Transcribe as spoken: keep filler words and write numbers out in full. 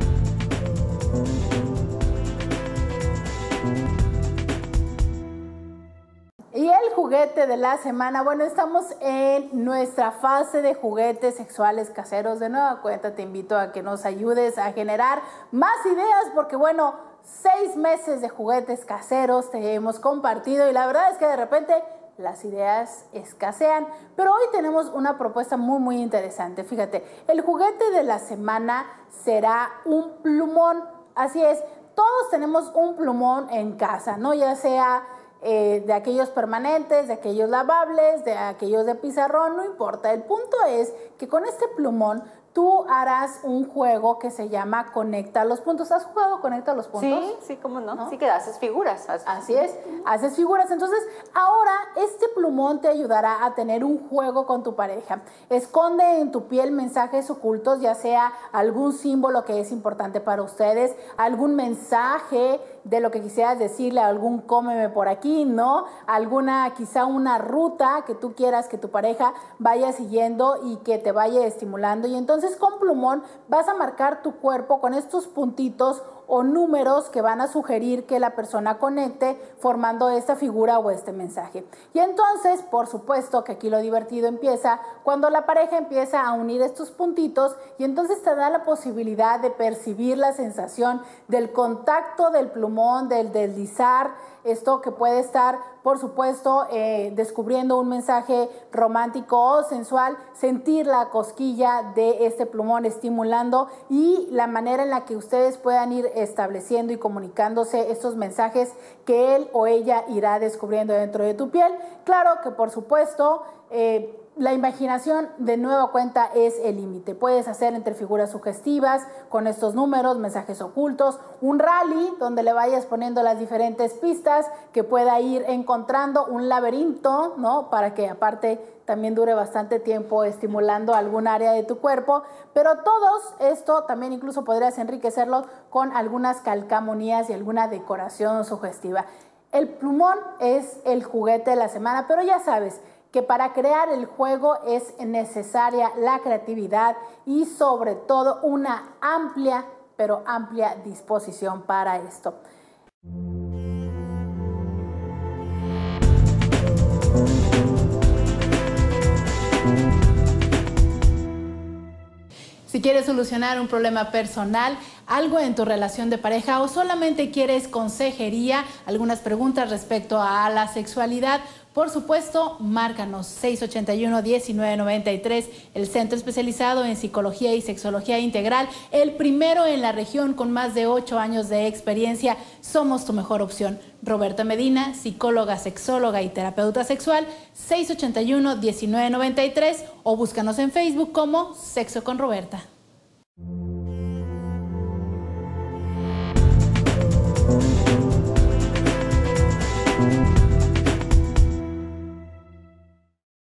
Y el juguete de la semana, bueno, estamos en nuestra fase de juguetes sexuales caseros. De nueva cuenta te invito a que nos ayudes a generar más ideas porque, bueno, seis meses de juguetes caseros te hemos compartido y la verdad es que de repente las ideas escasean. Pero hoy tenemos una propuesta muy, muy interesante. Fíjate, el juguete de la semana será un plumón. Así es, todos tenemos un plumón en casa, ¿no? Ya sea Eh, de aquellos permanentes, de aquellos lavables, de aquellos de pizarrón, no importa. El punto es que con este plumón tú harás un juego que se llama Conecta los Puntos. ¿Has jugado Conecta los Puntos? Sí, sí, cómo no. ¿No? Sí que haces figuras. Haces... Así es, haces figuras. Entonces, ahora este plumón te ayudará a tener un juego con tu pareja. Esconde en tu piel mensajes ocultos, ya sea algún símbolo que es importante para ustedes, algún mensaje de lo que quisieras decirle, algún cómeme por aquí, ¿no? Alguna, quizá una ruta que tú quieras que tu pareja vaya siguiendo y que te vaya estimulando. Y entonces con plumón vas a marcar tu cuerpo con estos puntitos o números que van a sugerir que la persona conecte formando esta figura o este mensaje. Y entonces, por supuesto que aquí lo divertido empieza cuando la pareja empieza a unir estos puntitos y entonces te da la posibilidad de percibir la sensación del contacto del plumón, del deslizar, esto que puede estar, por supuesto, eh, descubriendo un mensaje romántico o sensual, sentir la cosquilla de este plumón estimulando y la manera en la que ustedes puedan ir estableciendo y comunicándose estos mensajes que él o ella irá descubriendo dentro de tu piel. Claro que, por supuesto, eh, la imaginación de nueva cuenta es el límite. Puedes hacer entre figuras sugestivas con estos números, mensajes ocultos, un rally donde le vayas poniendo las diferentes pistas que pueda ir encontrando, un laberinto, ¿no? Para que aparte también dure bastante tiempo estimulando algún área de tu cuerpo, pero todos esto también incluso podrías enriquecerlo con algunas calcamonías y alguna decoración sugestiva. El plumón es el juguete de la semana, pero ya sabes que para crear el juego es necesaria la creatividad y sobre todo una amplia, pero amplia disposición para esto. Si quieres solucionar un problema personal, algo en tu relación de pareja o solamente quieres consejería, algunas preguntas respecto a la sexualidad, por supuesto, márcanos seis ochenta y uno, diecinueve noventa y tres, el centro especializado en psicología y sexología integral, el primero en la región con más de ocho años de experiencia. Somos tu mejor opción. Roberta Medina, psicóloga, sexóloga y terapeuta sexual, seis ochenta y uno, diecinueve noventa y tres o búscanos en Facebook como Sexo con Roberta. Thank you.